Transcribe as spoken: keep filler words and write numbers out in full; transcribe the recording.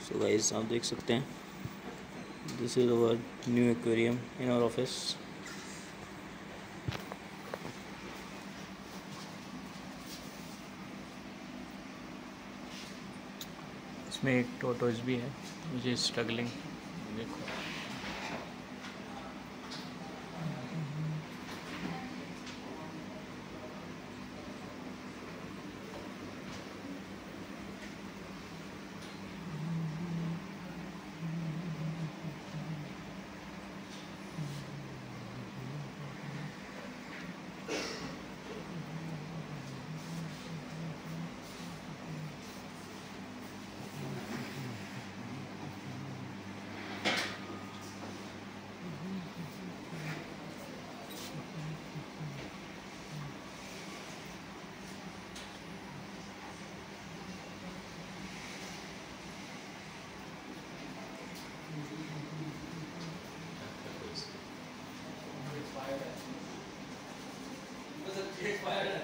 So guys आप देख सकते हैं, this is our new aquarium in our office. इसमें एक टोटोज भी है, मुझे स्ट्रगलिंग देखो। Fire.